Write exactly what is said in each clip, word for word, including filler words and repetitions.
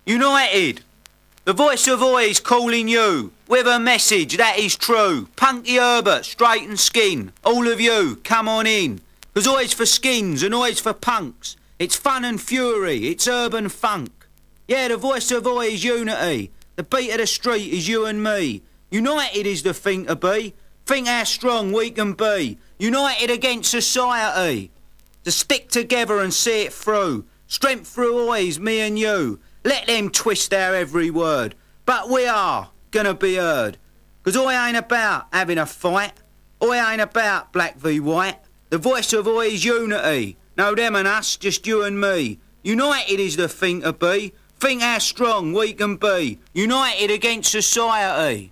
United, the voice of Oi is calling you with a message that is true. Punky Herbert, straighten skin. All of you, come on in. Cause Oi's for skins and Oi's for punks. It's fun and fury, it's urban funk. Yeah, the voice of Oi is unity. The beat of the street is you and me. United is the thing to be. Think how strong we can be. United against society. To stick together and see it through. Strength through Oi is me and you. Let them twist our every word. But we are gonna be heard. Cause Oi ain't about having a fight. Oi ain't about black v white. The voice of Oi is unity. No them and us, just you and me. United is the thing to be. Think how strong we can be. United against society.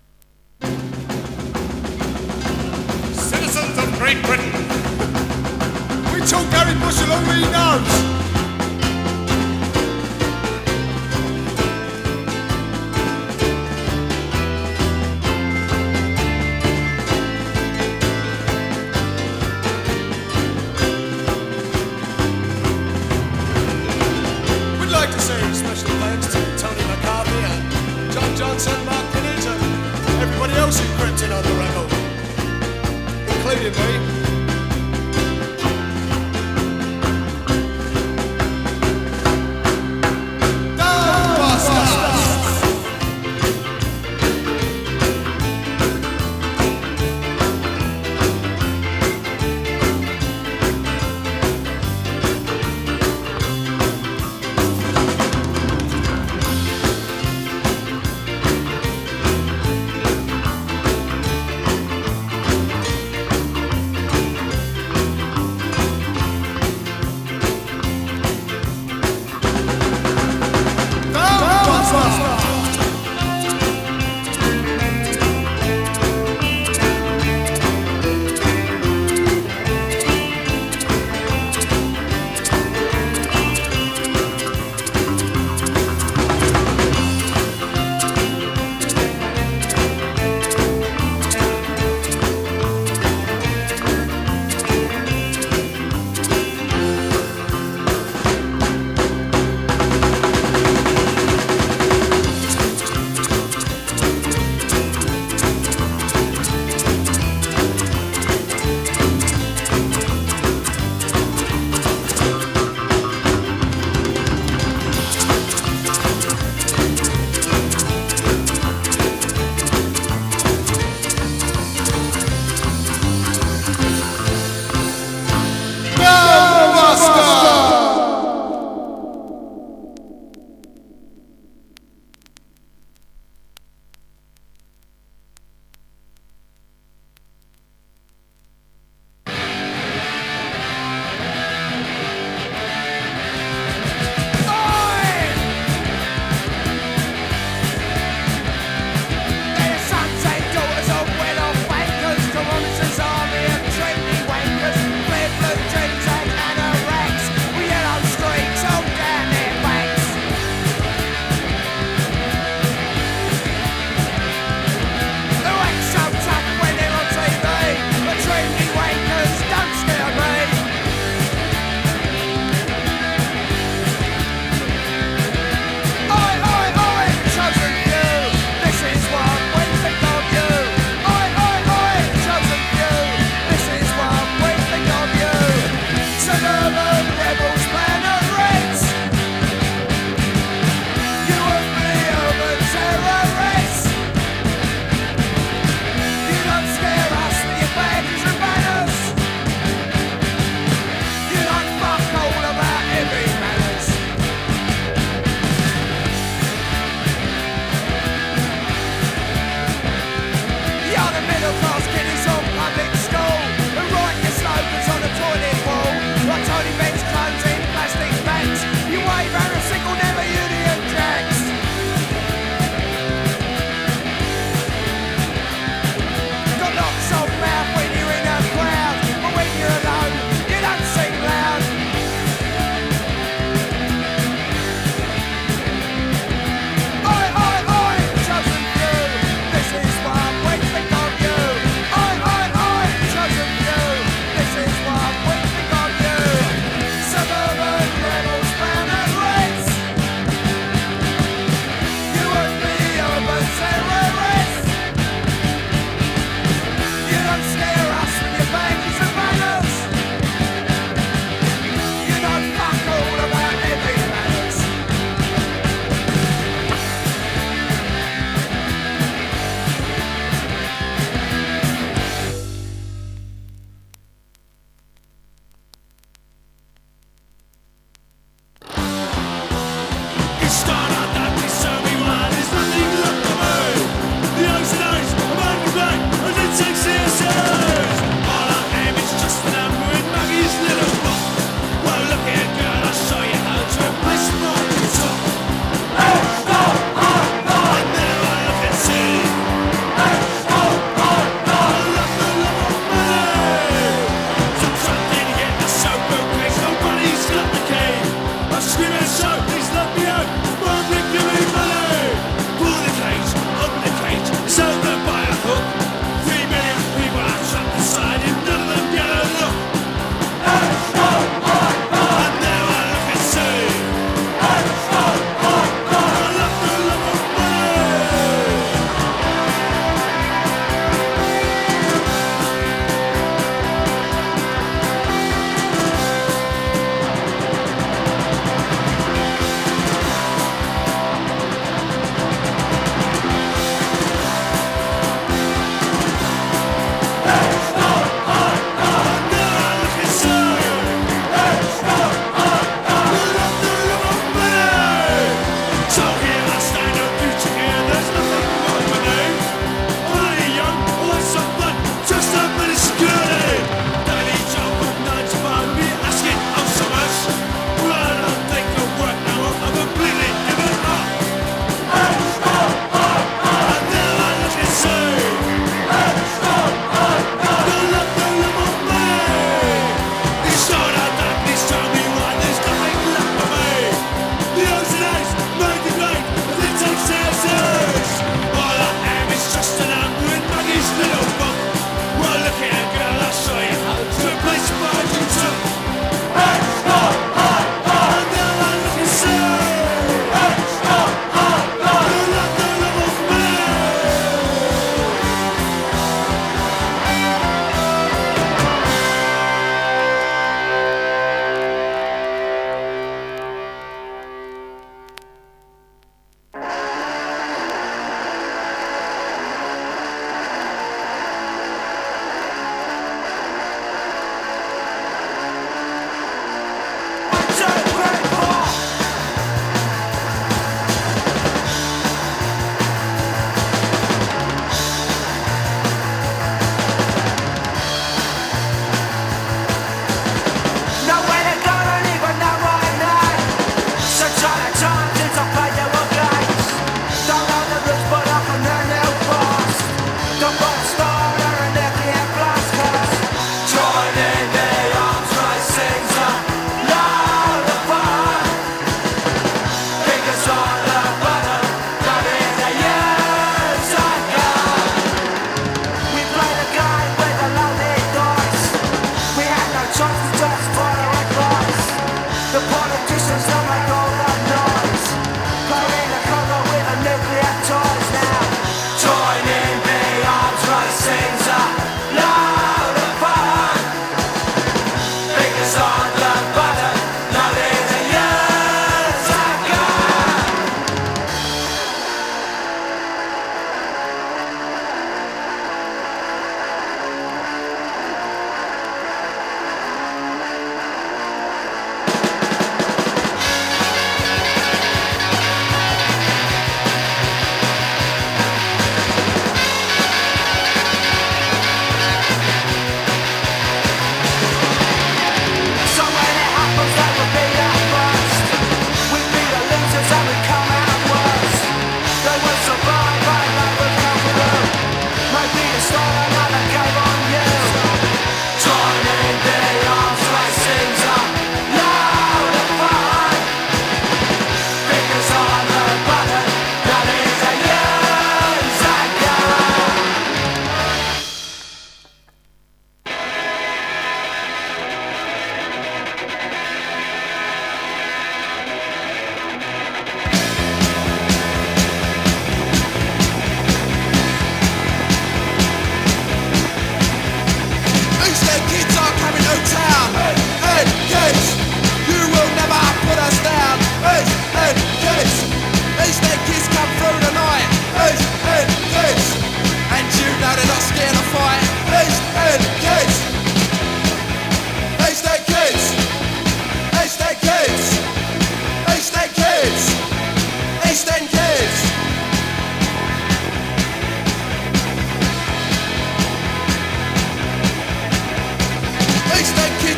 Citizens of Great Britain, we took Gary Bush along with your nose. Johnson, Mark Pinnett, and everybody else who crept in on the rebel, including me.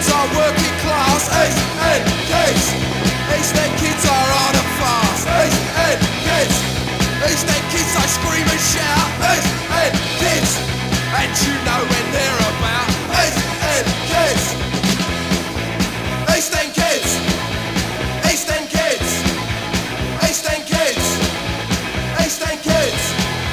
kids are working class. East End kids. East End kids are on a fast. East End kids. East End kids, they scream and shout. East End kids. And you know when they're about. East End kids. East End kids. East End kids. East End kids. East End kids.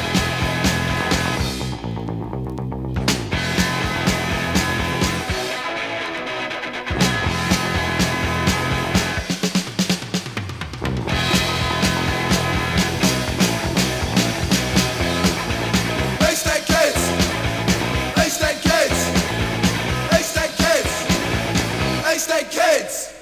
Kids!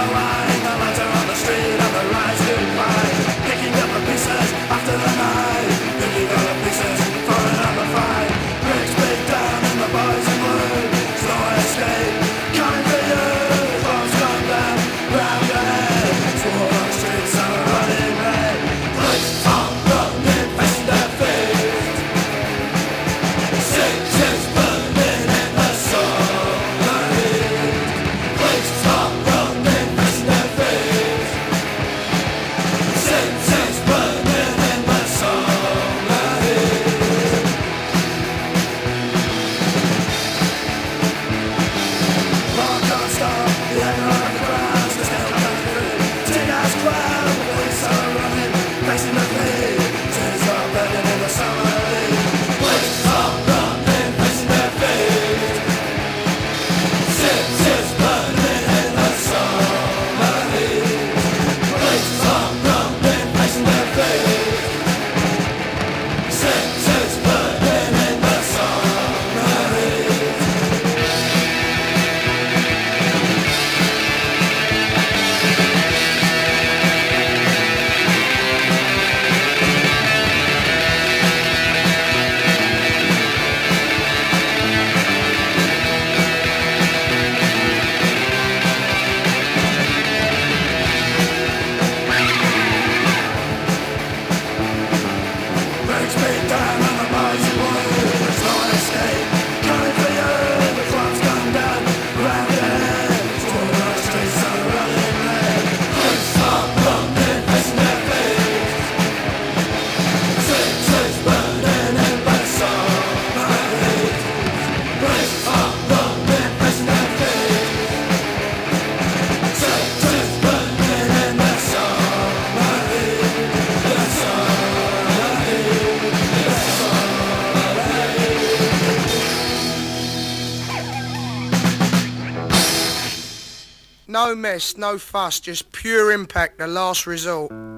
No mess, no fuss, just pure impact, the last resort.